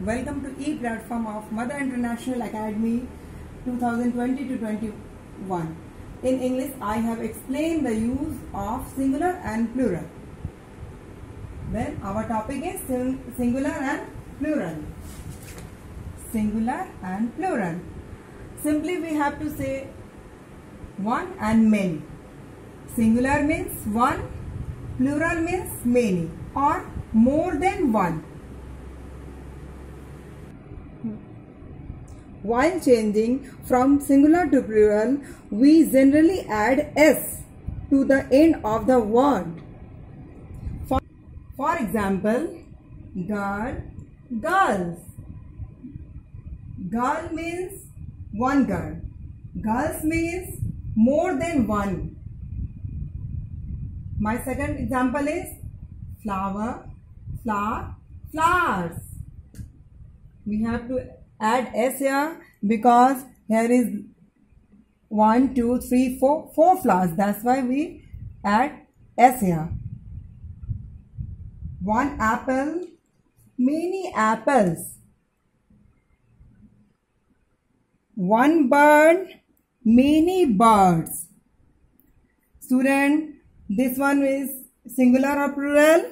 Welcome to e-platform of Mother International Academy 2020 to 21. In English, I have explained the use of singular and plural. Then our topic is singular and plural. Singular and plural. Simply we have to say one and many. Singular means one, plural means many or more than one. While changing from singular to plural, we generally add s to the end of the word. For example, girl, girls. Girl means one girl. Girls means more than one. My second example is flower, flower, flowers. We have to add s here because here is 1, 2, 3, 4 flowers. That's why we add s here. One apple, many apples. One bird, many birds. Student, this one is singular or plural?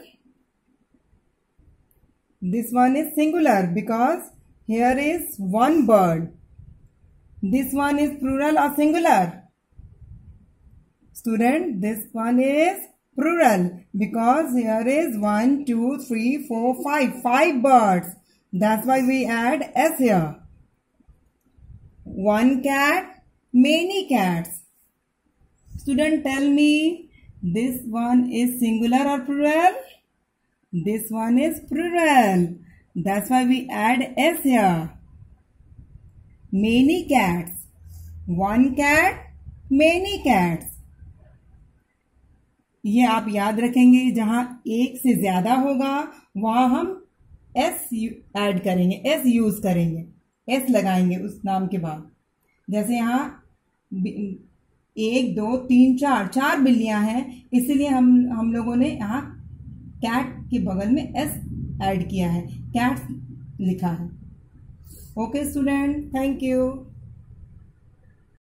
This one is singular because here is one bird. This one is plural or singular? Student, this one is plural because here is 1, 2, 3, 4, 5. 5 birds. That's why we add s here. One cat, many cats. Student, tell me, this one is singular or plural? This one is plural. That's why we add s here. Many cats. One cat, many cats. ये आप याद रखेंगे, जहां एक से ज्यादा होगा वहां हम s ऐड करेंगे, s यूज करेंगे, s लगाएंगे उस नाम के बाद. जैसे यहाँ 1, 2, 3, 4 बिल्लियां हैं, इसलिए हम लोगों ने यहाँ कैट के बगल में s ऐड किया है, कैट्स लिखा है. Okay student, thank you.